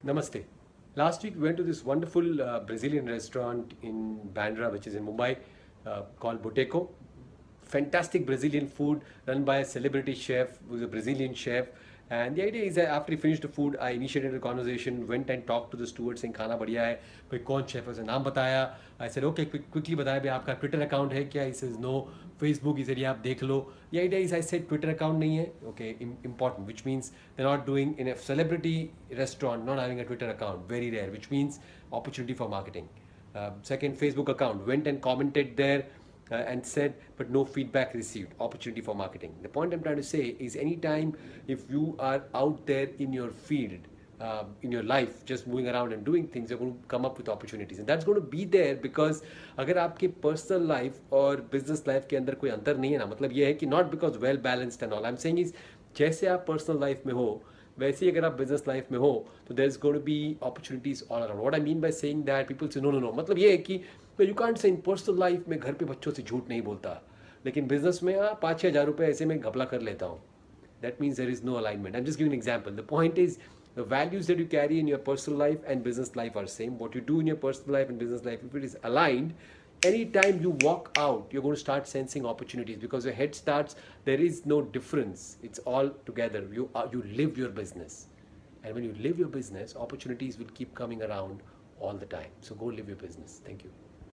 Namaste. Last week we went to this wonderful Brazilian restaurant in Bandra, which is in Mumbai, called Boteco. Fantastic Brazilian food run by a celebrity chef who's a Brazilian chef. And the idea is that after he finished the food, I initiated a conversation, went and talked to the steward saying खाना बढ़िया है, भाई कौन chef है, उसने नाम बताया. I said okay, quickly बताया भाई आपका Twitter account है क्या? He says no. Facebook, he said yeah आप देख लो. The idea is I said Twitter account नहीं है, okay, important, which means they're not doing in a celebrity restaurant, not having a Twitter account, very rare, which means opportunity for marketing. Second, Facebook account, went and commented there. And said, but no feedback received. Opportunity for marketing. The point I'm trying to say is anytime if you are out there in your field, in your life, just moving around and doing things, you're going to come up with opportunities. And that's going to be there because अगर आपके personal life और business life के अंदर कोई अंतर नहीं है ना, मतलब ये है कि not because well balanced and all. I'm saying is जैसे आप personal life में हो, वैसे ही अगर आप बिजनेस लाइफ में हो तो there is going to be opportunities all around. What I mean by saying that people say no, मतलब ये है कि you can't say in personal life में घर पे बच्चों से झूठ नहीं बोलता, लेकिन बिजनेस में 5-6 हज़ार रुपये ऐसे में घपला कर लेता हूँ. That means there is no alignment. I'm just giving an example. The point is the values that you carry in your personal life and business life are same. What you do in your personal life and business life, if it is aligned, anytime you walk out, you're going to start sensing opportunities because your head starts, there is no difference. It's all together. You live your business. And when you live your business, opportunities will keep coming around all the time. So go live your business. Thank you.